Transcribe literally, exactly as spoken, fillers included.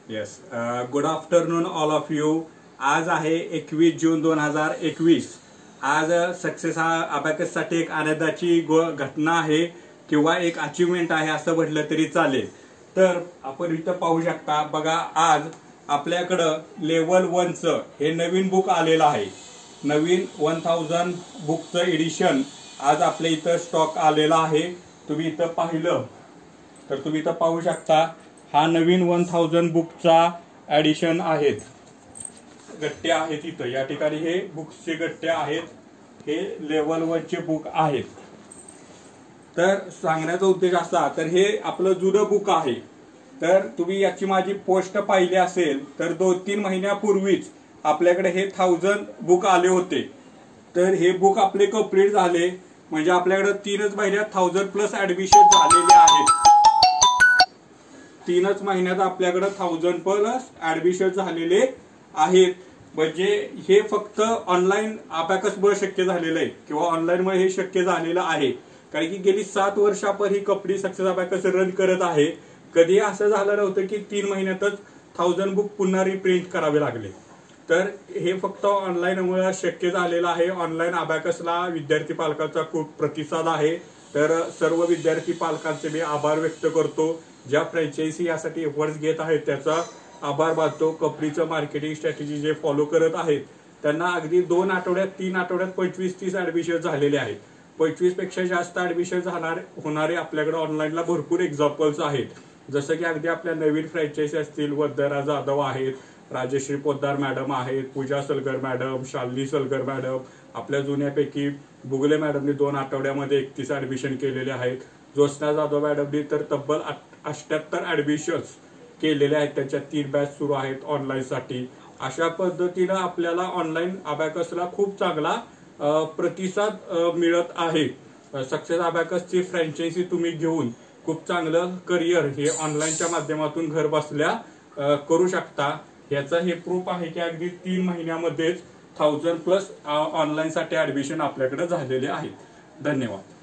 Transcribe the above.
Yes, good afternoon all of you. आज आहे एकवीस जून दोन हजार एकवीस. आज सक्सेस अबॅकस साठी एक आनंदाची घटना आहे किंवा एक अचिव्हमेंट आहे असं म्हटलं तरी चालेल. तर आपण इथं पाहू शकता बघा, आज आपल्याकडं लेवल वनचं हे नवीन बुक आलेलं आहे. नवीन वन थाउजंड बुकचं एडिशन आज आपल्या इथं स्टॉक आलेला आहे. तुम्ही इथं पाहिलं तर तुम्ही इथं पाहू शकता हा नवीन वन थाउजंड बुकचा ॲडिशन आहेत. गट्टे आहेत इथं, या ठिकाणी हे बुक्सचे गट्टे आहेत. हे लेवल वनचे बुक आहेत. तर सांगण्याचा उद्देश असा, तर हे आपलं जुनं बुक आहे. तर तुम्ही याची माझी पोस्ट पाहिली असेल तर दोन तीन महिन्यापूर्वीच आपल्याकडे हे थाउजंड बुक आले होते. तर हे बुक आपले कंप्लीट झाले, म्हणजे आपल्याकडे तीनच महिन्यात थाउजंड प्लस ऍडमिशन झालेले आहेत. तीनच महिन्यात आपल्याकडे थाउजंड प्लस ऍडमिशन झालेले आहेत. म्हणजे हे फक्त ऑनलाईन अबॅकसमुळे शक्य झालेलं आहे किंवा ऑनलाईन मुळे हे शक्य झालेलं आहे. कारण की गेली सात वर्ष आपण ही कंपनी सक्सेस अबॅकस रन करत आहे. कधी असं झालं नव्हतं की तीन महिन्यातच थाउजंड बुक पुन्हा रिप्रिंट करावे लागले. तर हे फक्त ऑनलाईन मुळे शक्य झालेलं आहे. ऑनलाईन अबॅकसला विद्यार्थी पालकांचा खूप प्रतिसाद आहे. तर सर्व विद्यार्थी पालकांचे मी आभार व्यक्त करतो. ज्या फ्रँचायझी यासाठी एफर्ट्स घेत आहेत त्याचा आभार मानतो. कंपनीचं मार्केटिंग स्ट्रॅटेजी जे फॉलो करत आहेत त्यांना अगदी दोन आठवड्यात तीन आठवड्यात पंचवीस तीस ऍडमिशन झालेले आहेत. पंचवीस पेक्षा जास्त ऍडमिशन झाणार होणारे आपल्याकडे ऑनलाईनला भरपूर एक्झाम्पल्स आहेत. जसं की अगदी आपल्या नवीन फ्रँचायझी असतील, वरदरा जाधव आहेत, राजश्री पोद्दार मॅडम आहेत, पूजा सलगर मॅडम, शालिनी सलगर मॅडम. आपल्या जुन्यापैकी बुगले मॅडमनी दोन आठवड्यामध्ये एकतीस ऍडमिशन केलेले आहेत. ज्योत्स्ना जाधव मॅडमनी तर तब्बल अठ्ठ्याहत्तर ऍडमिशन्स केलेले आहेत. त्याच्या तीन बॅच सुरू आहेत ऑनलाईन साठी. अशा पद्धतीनं आपल्याला ऑनलाईन अबॅकसला खूप चांगला प्रतिसाद मिळत आहे. सक्सेस अबॅकसची फ्रँचायझी तुम्ही घेऊन खूप चांगलं करिअर हे ऑनलाईनच्या माध्यमातून घर बसल्या करू शकता. याचं हे प्रूफ आहे की अगदी तीन महिन्यामध्येच थाउजंड प्लस ऑनलाईन साठी ऍडमिशन आपल्याकडे झालेले आहेत. धन्यवाद.